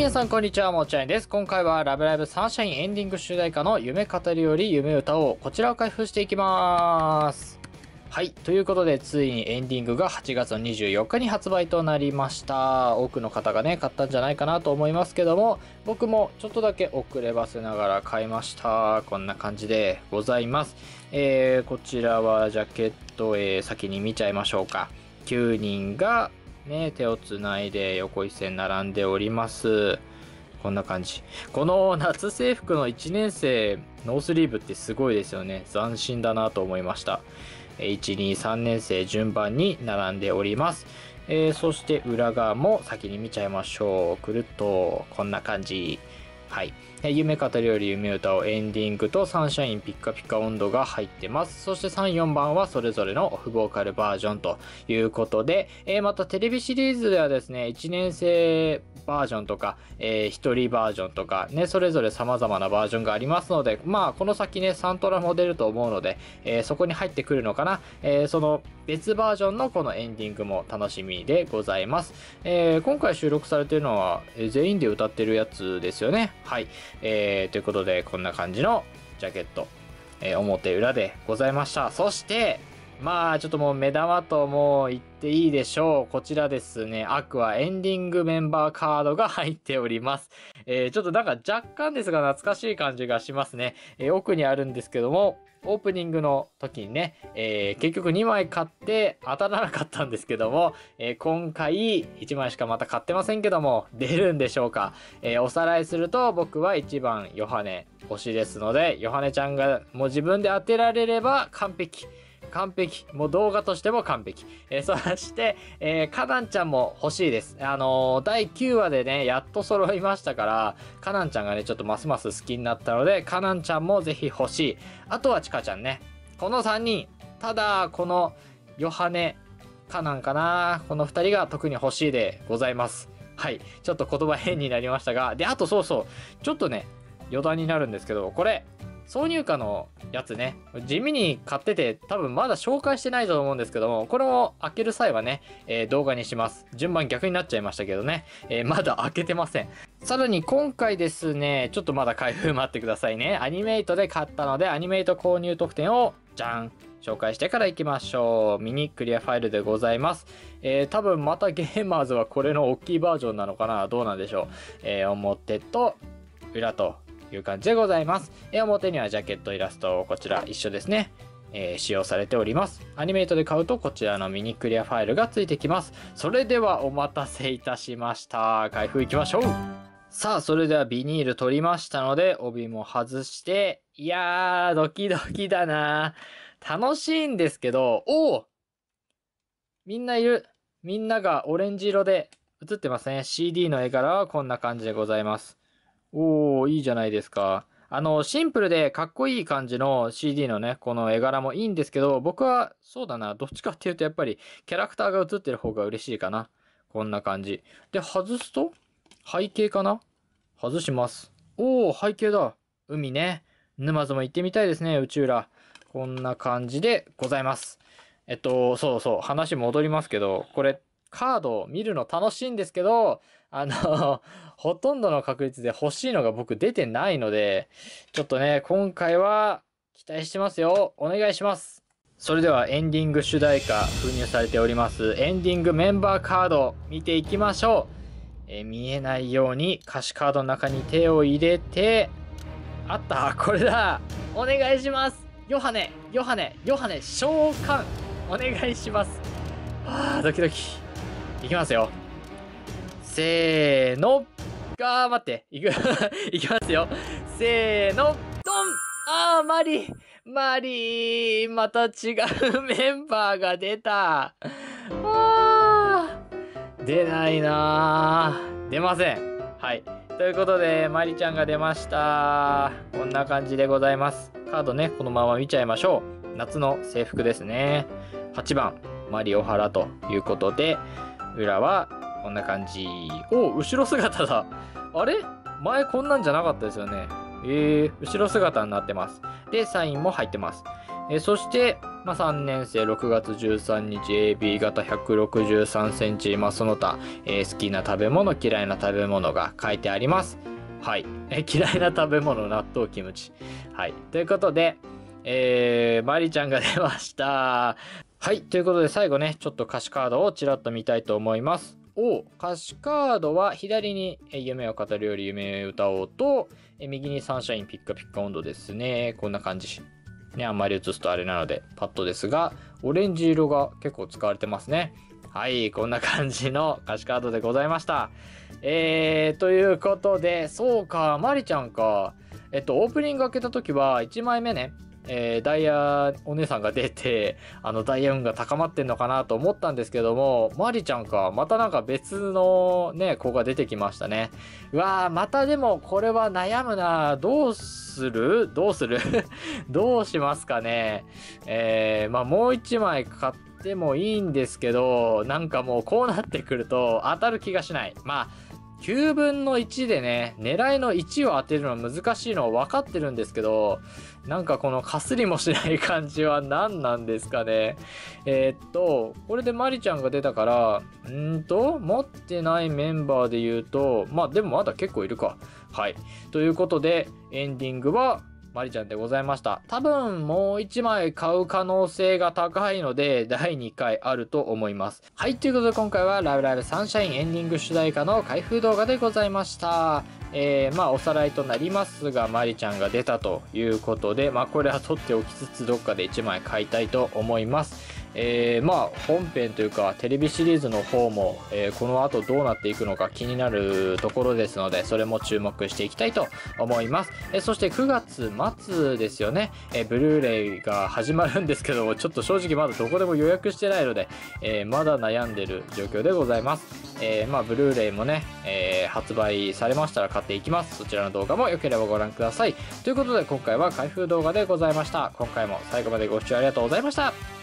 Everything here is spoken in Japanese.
皆さんこんにちは、もっちゃんです。今回はラブライブサンシャインエンディング主題歌の夢語りより夢歌をこちらを開封していきます。はい。ということで、ついにエンディングが8月の24日に発売となりました。多くの方がね、買ったんじゃないかなと思いますけども、僕もちょっとだけ遅ればせながら買いました。こんな感じでございます。こちらはジャケット、先に見ちゃいましょうか。9人がね、手をつないで横一線並んでおります。こんな感じ。この夏制服の1年生ノースリーブってすごいですよね。斬新だなと思いました。1、2、3年生順番に並んでおります。そして裏側も先に見ちゃいましょう。くるっとこんな感じ。はい。夢語りより夢歌をエンディングとサンシャインピッカピカ温度が入ってます。そして3、4番はそれぞれのオフボーカルバージョンということで、またテレビシリーズではですね、1年生バージョンとか、1人バージョンとかね、それぞれ様々なバージョンがありますので、まあこの先ね、サントラも出ると思うので、そこに入ってくるのかな。その別バージョンのこのエンディングも楽しみでございます。今回収録されているのは、全員で歌ってるやつですよね。はい。ということで、こんな感じのジャケット、表裏でございました。そして、まあ、ちょっともう目玉とも言っていいでしょう。こちらですね、アクアエンディングメンバーカードが入っております。ちょっとなんか若干ですが懐かしい感じがしますね。奥にあるんですけども、オープニングの時にね、結局2枚買って当たらなかったんですけども、今回1枚しかまた買ってませんけども、出るんでしょうか。おさらいすると僕は1番ヨハネ推しですので、ヨハネちゃんがもう自分で当てられれば完璧。完璧。もう動画としても完璧。そして、カナンちゃんも欲しいです。第9話でね、やっと揃いましたから、カナンちゃんがね、ちょっとますます好きになったので、カナンちゃんもぜひ欲しい。あとはチカちゃんね。この3人。ただ、この、ヨハネ、カナンかな。この2人が特に欲しいでございます。はい。ちょっと言葉変になりましたが。で、あとそうそう。ちょっとね、余談になるんですけど、これ、挿入歌のやつね、地味に買ってて多分まだ紹介してないと思うんですけども、これも開ける際はね、動画にします。順番逆になっちゃいましたけどね、まだ開けてません。さらに今回ですね、ちょっとまだ開封待ってくださいね。アニメイトで買ったので、アニメイト購入特典を、じゃん紹介してから行きましょう。ミニクリアファイルでございます。多分またゲーマーズはこれの大きいバージョンなのかな、どうなんでしょう。表と裏という感じでございます。表にはジャケットイラスト、こちら一緒ですね。使用されております。アニメイトで買うとこちらのミニクリアファイルがついてきます。それではお待たせいたしました。開封いきましょう。さあ、それではビニール取りましたので、帯も外して、いやー、ドキドキだな。楽しいんですけど、みんないる。みんながオレンジ色で映ってますね。CD の絵柄はこんな感じでございます。いいじゃないですか。シンプルでかっこいい感じの CD のね、この絵柄もいいんですけど、僕は、そうだな、どっちかっていうとやっぱりキャラクターが映ってる方が嬉しいかな。こんな感じ。で、外すと背景かな。外します。背景だ。海ね。沼津も行ってみたいですね、内浦。こんな感じでございます。そうそう、話戻りますけど、これ、カードを見るの楽しいんですけど、ほとんどの確率で欲しいのが僕出てないので、ちょっとね、今回は期待してますよ。お願いします。それではエンディング主題歌封入されております。エンディングメンバーカード見ていきましょう。見えないように歌詞カードの中に手を入れて、あった、これだ。お願いします。ヨハネ、召喚。お願いします。ドキドキ。いきますよ。せーの。待って。いきますよ。せーの。ドン。マリー。また違うメンバーが出た。出ないなぁ。出ません。はい。ということで、マリちゃんが出ました。こんな感じでございます。カードね、このまま見ちゃいましょう。夏の制服ですね。8番、マリオハラということで、裏はこんな感じ。後ろ姿だ。あれ前こんなんじゃなかったですよね。後ろ姿になってます。で、サインも入ってます。そして、 3年生6月13日 AB 型163センチ、その他、好きな食べ物嫌いな食べ物が書いてあります。はい。嫌いな食べ物納豆キムチ。はい。ということで、マリちゃんが出ました。はい。ということで最後ね、ちょっと歌詞カードをちらっと見たいと思います。歌詞カードは左に夢を語るより夢を歌おうと、右にサンシャインピッカピッカ温度ですね。こんな感じ。ね、あんまり映すとあれなのでパッとですが、オレンジ色が結構使われてますね。はい、こんな感じの歌詞カードでございました。ということで、そうか、マリちゃんか。オープニング開けた時は1枚目ね、ダイヤお姉さんが出て、ダイヤ運が高まってんのかなと思ったんですけども、マリちゃんか、またなんか別のね、子が出てきましたね。うわー、またでもこれは悩むな。どうするどうしますかね。もう1枚買ってもいいんですけど、なんかもうこうなってくると当たる気がしない。9分の1でね、狙いの1を当てるの難しいのは分かってるんですけど、なんかこのかすりもしない感じは何なんですかね。これでマリちゃんが出たから、持ってないメンバーで言うと、でもまだ結構いるか。はい。ということで、エンディングは、マリちゃんでございました。多分もう1枚買う可能性が高いので第2回あると思います。はい、ということで今回はラブライブサンシャインエンディング主題歌の開封動画でございました。おさらいとなりますが、マリちゃんが出たということで、これは取っておきつつどっかで1枚買いたいと思います。本編というかテレビシリーズの方も、この後どうなっていくのか気になるところですので、それも注目していきたいと思います。そして9月末ですよね、ブルーレイが始まるんですけども、ちょっと正直まだどこでも予約してないので、まだ悩んでる状況でございます。ブルーレイもね、発売されましたら買っていきます。そちらの動画も良ければご覧ください。ということで今回は開封動画でございました。今回も最後までご視聴ありがとうございました。